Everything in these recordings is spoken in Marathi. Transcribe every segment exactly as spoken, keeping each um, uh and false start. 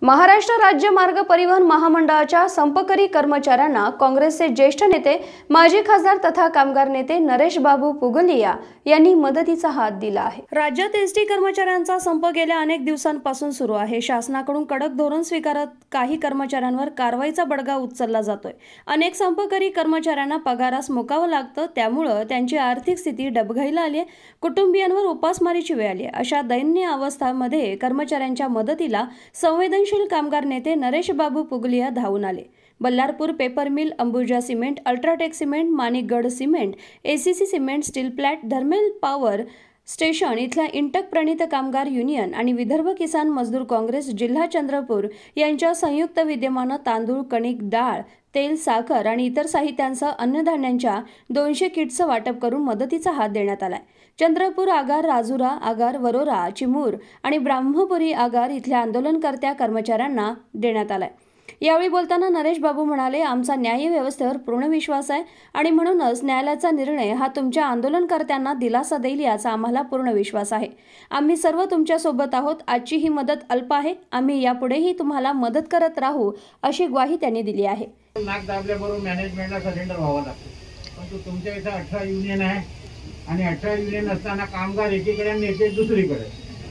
महाराष्ट्र राज्य मार्ग परिवहन महामंडळाच्या संपकरी कर्मचाऱ्यांना काँग्रेसचे ज्येष्ठ नेते माजी खासदार तथा कामगार नेते नरेश बाबू पुगलिया यांनी मदतीचा हात दिला आहे। राज्यात एसटी कर्मचाऱ्यांचा संप गेल्या अनेक दिवसांपासून सुरू आहे। शासनाकडून कडक धोरण स्वीकारत काही कर्मचाऱ्यांवर कारवाईचा बडगा उचलला जातोय। अनेक संपकरी कर्मचाऱ्यांना पगारास मुकावं लागतं, त्यामुळे त्यांची आर्थिक स्थिती डबघाईला आली आहे। कुटुंबियांवर उपासमारीची वेळ आली आहे। अशा दयनीय अवस्थांमध्ये कर्मचाऱ्यांच्या मदतीला संवेदनशील कामगार नेते नरेश बाबू पुगलिया धावून आले। Ballarpur paper mill, Ambuja cement, UltraTech cement, Manikgarh cement, ACC cement, steel plant, धर्मेल पॉवर स्टेशन इथल्या इंटक प्रणित कामगार युनियन आणि विदर्भ किसान मजदूर काँग्रेस जिल्हा चंद्रपूर यांच्या संयुक्त विद्यमानं तांदूळ, कणिक, डाळ, तेल, साखर आणि इतर साहित्यांसह अन्नधान्यांच्या दोनशे किट्सचं वाटप करून मदतीचा हात देण्यात आलाय। चंद्रपूर आगार, राजुरा आगार, वरोरा, चिमूर आणि ब्राह्मपुरी आगार इथल्या आंदोलनकर्त्या कर्मचाऱ्यांना देण्यात आलाय। यावेळी बोलताना नरेश बाबू म्हणाले, आमचा न्याय व्यवस्थेवर पूर्ण विश्वास आहे आणि म्हणूनच न्यायालयाचा निर्णय हा तुमच्या आंदोलनकर्त्यांना दिलासा देईल याचा आम्हाला पूर्ण विश्वास आहे। आम्ही सर्व तुमच्या सोबत आहोत। आजची ही मदत अल्प आहे, आम्ही यापुढेही तुम्हाला मदत करत राहू अशी ग्वाही त्यांनी दिली आहे। नाक दाबल्याबरोबर मॅनेजमेंटला सरेंडर व्हावं लागतं, पण तुमच्या इथं अठरा युनियन आहे आणि अठरा युनियन असताना कामगार एकीकडे आणि नेते दुसरीकडे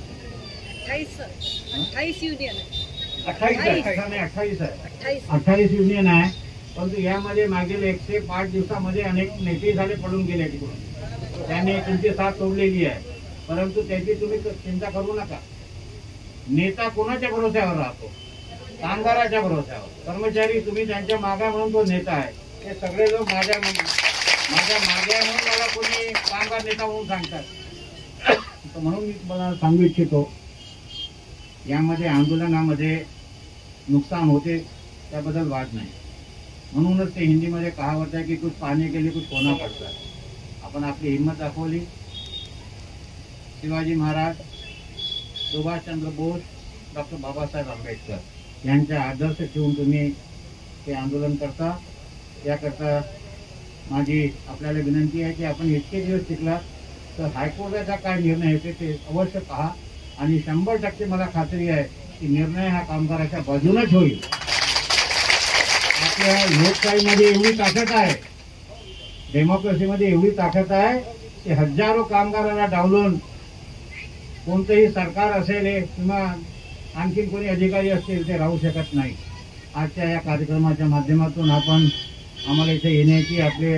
अठ्ठाईस युनियन आहे। अठ्ठाईस आहे अठ्ठाईस आहे अठ्ठाईस युनियन आहे, परंतु यामध्ये मागील एकशे पाच दिवसामध्ये अनेक नेते झाले पडून गेले तिकडून, त्यांनी तुमची साथ सोडलेली आहे। परंतु त्याची तुम्ही चिंता करू नका। नेता कोणाच्या भरोश्यावर राहतो? कामगाराच्या भरोश्यावर। कर्मचारी तुम्ही त्यांच्या मागे म्हणून तो नेता आहे। हे सगळे लोक माझ्या माझ्या मागे म्हणून मला कोणी कामगार नेता म्हणून सांगतात। म्हणून मी तुम्हाला सांगू इच्छितो, यामध्ये आंदोलनामध्ये नुकसान होते त्याबद्दल वाद नाही। म्हणूनच ते हिंदीमध्ये कहावत आहे की कुछ पाने के लिए कुछ खोना पड़ता है। आपण आपली हिम्मत दाखवली। शिवाजी महाराज, सुभाषचंद्र बोस, डॉक्टर बाबासाहेब आंबेडकर यांचे आदर्श ठेवून तुम्ही ते आंदोलन करता। याकरता माझी आपल्याला विनंती आहे की आपण इतके दिवस टिकला तर हायकोर्टाचा काय निर्णय येते ते अवश्य पहा आणि शंभर टक्के मला खात्री आहे की निर्णय हा कामगाराच्या बाजूनच होईल। आपल्या लोकशाहीमध्ये एवढी ताकद आहे, डेमोक्रेसीमध्ये एवढी ताकद आहे की हजारो कामगारांना डावलून कोणतेही सरकार असेल किंवा आणखी कोणी अधिकारी असतील ते राहू शकत नाही। आजच्या या कार्यक्रमाच्या माध्यमातून आपण आम्हाला इथे येण्याची, आपले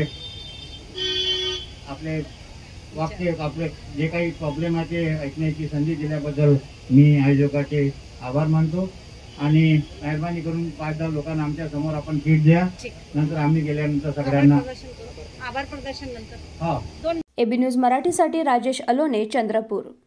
आपले वाक्य, आपले जे काही प्रॉब्लेम आहे ते ऐकण्याची संधी दिल्याबद्दल मी आयोजकाचे आभार मानतो आणि मेहरबानी करून पाच दहा लोकांना आमच्या समोर आपण किट द्या, नंतर आम्ही गेल्यानंतर सगळ्यांना आभार प्रदर्शन नंतर हा। एबी न्यूज मराठीसाठी राजेश अलोने, चंद्रपूर।